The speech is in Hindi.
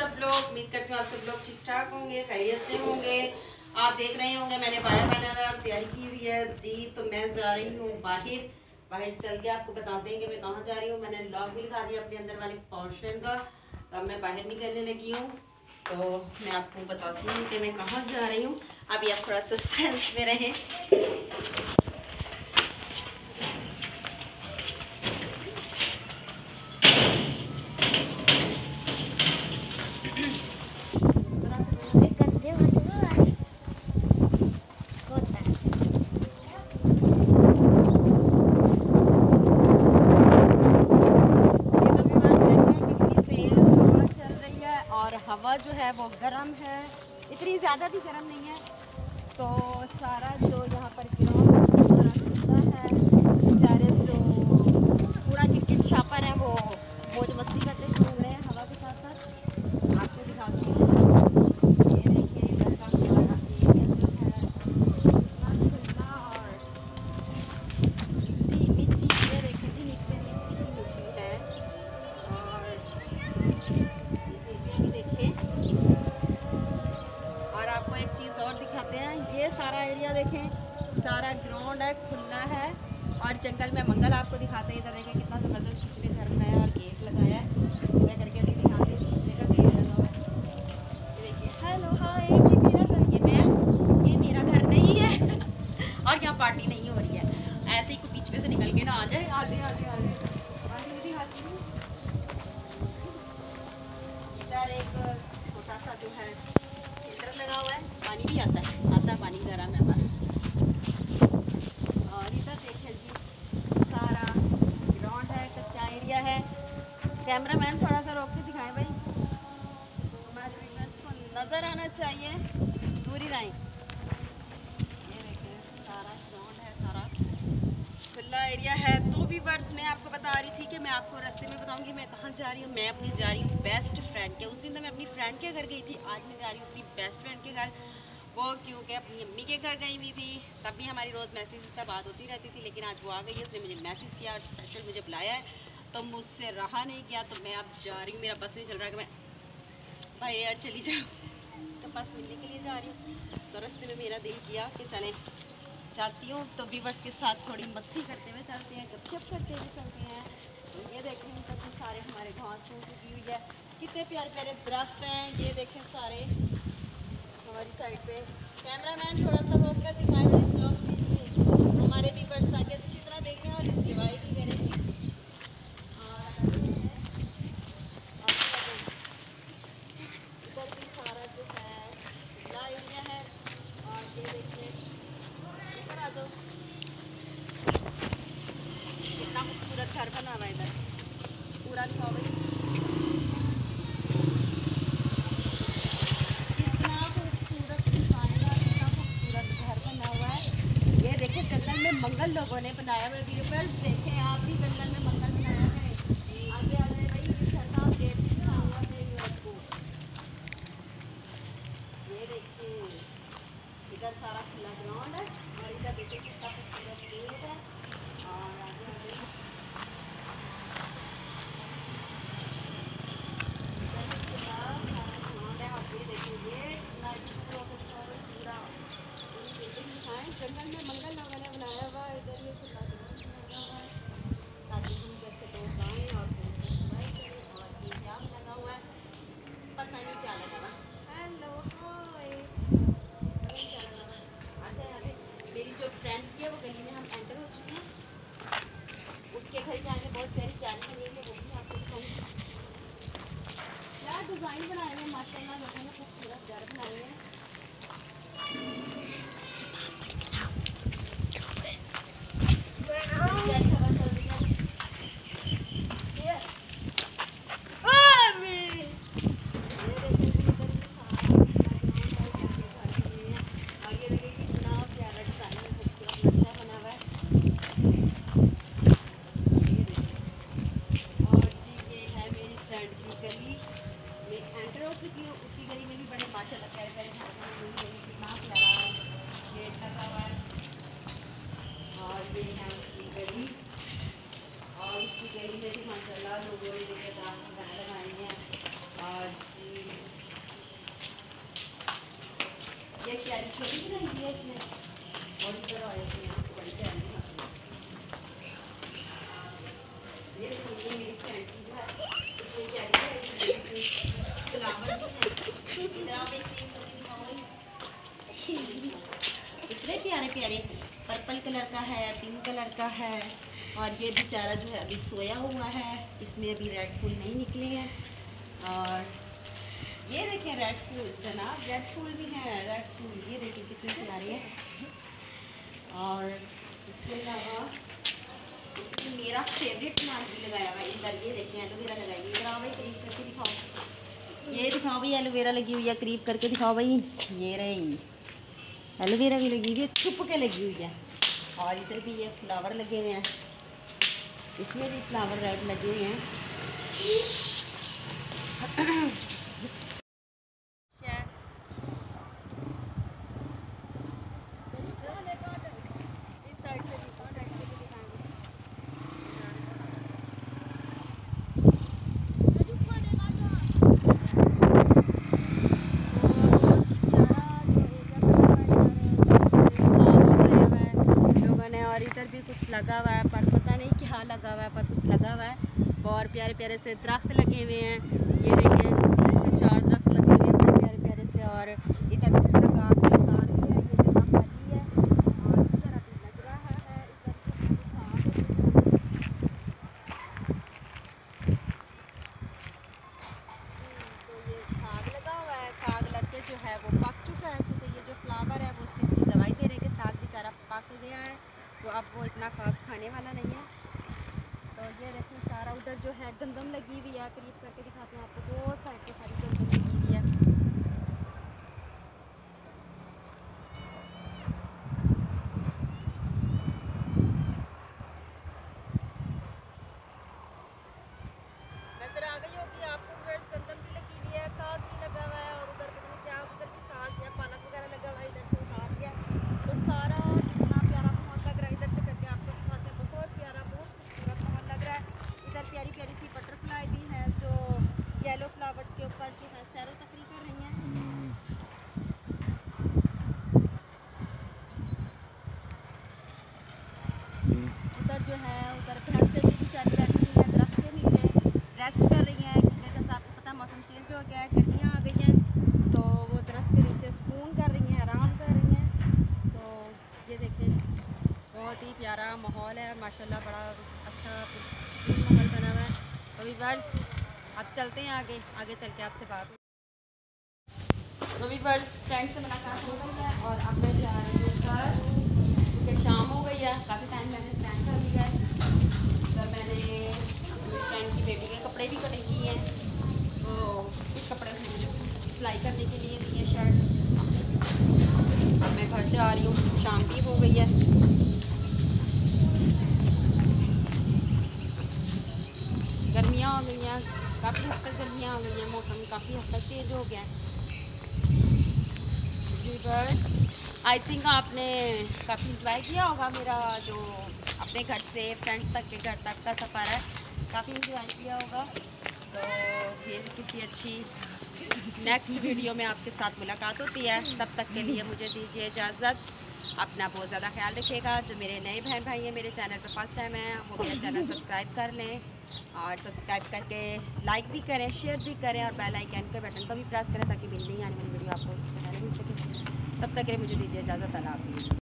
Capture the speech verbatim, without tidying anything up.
सब लोग, उम्मीद करती हूँ आप सब लोग ठीक ठाक होंगे, खैरियत से होंगे। आप देख रहे होंगे मैंने बाया पहना हुआ है और तैयारी की हुई है जी। तो मैं जा रही हूँ बाहर बाहर चल के आपको बताते हैं कि मैं कहाँ जा रही हूँ। मैंने लॉक भी लगा दिया अपने अंदर वाले पोर्शन का। तो अब मैं बाहर निकलने लगी हूँ, तो मैं आपको बताती हूँ कि मैं कहाँ जा रही हूँ। अभी आप थोड़ा सस्पेंस में रहें। हवा जो है वो गर्म है, इतनी ज़्यादा भी गर्म नहीं है। तो सारा जो यहाँ पर ग्राउंड है, बेचारे जो पूरा क्रिकेट शापर है वो मौज मस्ती करते घूम रहे हैं हवा के साथ साथ। आपको दिखाती हूँ, ये देखिए इधर का हमारा एरिया जो है इतना खुला और मिट्टी मिट्टी ये देखिए जी, नीचे मिट्टी ही मिट्टी है। और ये भी देखिए, और आपको एक चीज़ और दिखाते हैं। ये सारा एरिया देखें, सारा ग्राउंड है, खुला है। और जंगल में मंगल आपको दिखाते हैं। इधर देखें कितना ज़बरदस्त किसी ने घर बनाया और गेट लगाया है। इधर करके अभी दिखाते हैं, शीशे का गेट लगा हुआ है। ये देखिए, हेलो हाय, ये मेरा घर, ये मैं ये मेरा घर नहीं है और यहाँ पार्टी नहीं हो रही है। ऐसे ही कोई बीच में से निकल के ना आ जाए। आ जाए आ जाए आ जाए इधर एक छोटा सा जो है फिल्टर लगा हुआ है, पानी भी आता है आता है पानी गर्म है हमारा। और इधर देखिए जी, सारा ग्राउंड है, कच्चा एरिया है। कैमरा मैन थोड़ा सा रोक के दिखाएं भाई, हमारे व्यूअर्स को नज़र आना चाहिए पूरी लाइन। ये देखिए सारा ग्राउंड है, सारा खुला एरिया है। तो भी वर्ड्स मैं आपको बता रही थी कि मैं आपको रास्ते में बताऊंगी मैं कहाँ जा रही हूँ। मैं अपनी जा रही हूँ बेस्ट फ्रेंड के। उस दिन तो मैं अपनी फ्रेंड के घर गई थी, आज मैं जा रही हूँ अपनी बेस्ट फ्रेंड के घर। वो क्योंकि अपनी अम्मी के घर गई हुई थी, तब भी हमारी रोज़ मैसेज पर बात होती रहती थी, लेकिन आज वो आ गई है, उसने मुझे मैसेज किया और स्पेशल मुझे बुलाया है, तो मुझसे रहा नहीं गया। तो मैं अब जा रही हूँ, मेरा बस नहीं चल रहा कि मैं भाई यार चली जाओ, उसके पास मिलने के लिए जा रही हूँ। तो रास्ते में मेरा दिल किया कि चलें जाती हूँ, तो व्यूअर्स के साथ थोड़ी मस्ती करते हुए चलते हैं, गपशप करते हुए चलते हैं। तो ये देखें कितने सारे हमारे घास फूस उगी हुई है, कितने प्यारे प्यारे दरख्त हैं। ये देखें सारे हमारी साइड पे। कैमरामैन थोड़ा सा रोक कर दिखाए हुए ब्लॉग कीजिए हमारे व्यूअर्स ताकि अच्छी तरह देखें और इंजॉय भी करें। इधर भी सारा जो है खुला एरिया है। और ये देखिए, इधर आ जाओ, कितना खूबसूरत घर बना हुआ है इधर, पूरा दिखाओ भाई, कितना खूबसूरत डिजाइन का कितना खूबसूरत घर बना हुआ है। ये देखिए जंगल में मंगल लोगों ने बनाया हुआ है। व्यूअर्स देखें आप भी जंगल में मंगल बनाया है। आगे आ जाए भाई, छठा गेट दिखा हुआ है आपको। ये देखिए इधर सारा खुला ग्राउंड है और इधर देखिए कितना खूबसूरत गेट है। और आगे आगे जंगल में मंगल लोगों ने बनाया हुआ है। इधर ये खुला ग्राउंड लगा हुआ है ताकि दूर दूर से लोग आएँ और सफाई करें। और ये क्या लगा हुआ है, पता नहीं क्या लगा हुआ। हेलो हाय, क्या लगा हुआ, आ जाए आ जाए। मेरी जो फ्रेंड थी वो गली में हम एंटर हो चुके हैं, उसके घर के आगे बहुत प्यारी प्यारी बनी है, वो भी आपको दिखाऊंगी। क्या डिज़ाइन बनाए हुए माशाल्लाह, लोगों ने खूबसूरत घर बनाए हैं। उसकी गली में भी बड़े माशाल्लाह प्यारे प्यारे घर बने हुए हैं, कितना प्यारा गेट लगा हुआ है। और ये है उसकी गली, और उसकी गली में भी माशाल्लाह लोगों ने देखा लगाई हैं। और जी छोटी सी नहीं है इसमें और इधर आए थे यहाँ पे बड़ी टाइम ये देखो ये मेरी फ्रेंड की जो है इसने क्या किया है फ्लावर जो है इधर आप एक इतने प्यारे प्यारे पर्पल कलर का है, पिंक कलर का है और ये बेचारा जो है अभी सोया हुआ है, इसमें अभी रेड फूल नहीं निकले हैं। और ये देखें रेड फूल जनाब, रेड फूल भी हैं, रेड फूल ये देखें कितने प्यारे हैं। और इसके अलावा इसमें मेरा फेवरेट प्लांट भी लगाया हुआ है इधर, ये देखें एलोवेरा लगाई है। इधर आओ भाई करीब करके दिखाओ, ये दिखाओ भाई एलोवेरा लगी हुई है, करीब करके दिखाओ भाई, ये रही एलोवेरा भी लगी हुई है, छुप के लगी हुई है। और इधर भी ये फ्लावर लगे हुए हैं, इसमें भी फ्लावर रेड लगे हुए हैं। और इधर भी कुछ लगा हुआ है पर पता नहीं क्या लगा हुआ है, पर कुछ लगा हुआ है। बहुत प्यारे प्यारे से दरख्त लगे हुए हैं, ये देखिए ऐसे चार दरख्त लगे हुए हैं बड़े प्यारे प्यारे से। और इधर कुछ लगा के है, ये जगह खाली है और इधर अभी लग रहा है। तो ये खाग लगा हुआ है, खाग लग के जो है वो पक चुका है, क्योंकि ये जो फ्लावर है वो उस चीज़ की दवाई दे रहे हैं कि साग बेचारा पक गया है तो अब वो इतना खास खाने वाला नहीं है। तो ये देखिए सारा उधर जो है गंदम लगी हुई है, करीब करके दिखाते हैं आपको, बहुत साइड पे सारी गंदम लगी हुई है। नजर आ गई होगी आपको फ्रेंड्स, गंदम भी लगी हुई है, साग भी लगा हुआ है और उधर पता नहीं क्या, उधर भी साग या पालक वगैरह लगा हुआ है, इधर से उतार गया। तो सारा कितना प्यारा माहौल लग रहा है, इधर से करके आपको दिखाते हैं, बहुत प्यारा बहुत खूबसूरत माहौल लग रहा है। इधर प्यारी प्यारी सी बटरफ्लाई भी है जो येलो फ्लावर्स के ऊपर जो है सैरो तफरी कर रही हैं। उधर जो है उधर भैंसें भी बेचारी बैठी हुई हैं दरख्त के नीचे रेस्ट कर रही हैं, क्योंकि जैसा आपको पता है मौसम चेंज हो गया है, गर्मियाँ आ गई हैं, तो वो दरख्त के नीचे सुकून कर रही हैं, आराम कर रही हैं। तो ये देखें बहुत ही प्यारा माहौल है माशाल्लाह, बड़ा अच्छा माहौल बना हुआ है। तो व्यूअर्स अब चलते हैं आगे, आगे चल के आपसे बात। तो व्यूअर्स फ्रेंड से मुलाकात हो गई है और अब मैं जा रही हूँ घर, क्योंकि शाम हो गई है, काफ़ी टाइम मैंने स्पेंड कर लिया है। तो मैंने अपनी फ्रेंड की बेटी के कपड़े भी कटिंग किए हैं, तो कुछ कपड़े उसने मुझे सिलाई करने के लिए दिए शर्ट। अब मैं घर जा रही हूँ, शाम भी हो गई है। गर्मियाँ हो गई हैं, काफ़ी हद तक गर्मियाँ हो गई हैं, मौसम काफ़ी हद तक चेंज हो गया है। आई थिंक आपने काफ़ी इंजॉय किया होगा मेरा जो अपने घर से फ्रेंड्स तक के घर तक का सफ़र है, काफ़ी इंजॉय किया होगा। तो फिर किसी अच्छी नेक्स्ट वीडियो में आपके साथ मुलाकात होती है, तब तक के लिए मुझे दीजिए इजाज़त। अपना बहुत ज़्यादा ख्याल रखिएगा। जो मेरे नए बहन भाई हैं मेरे चैनल पर फर्स्ट टाइम हैं, वो मेरा चैनल सब्सक्राइब कर लें और सब्सक्राइब करके लाइक भी करें, शेयर भी करें और बेल आइकन के बटन को भी प्रेस करें ताकि मिलनी आने वाली वीडियो आपको सबसे पहले मिल सके। तब तक के लिए मुझे दीजिए इजाज़त। अल्लाह हाफ़िज़।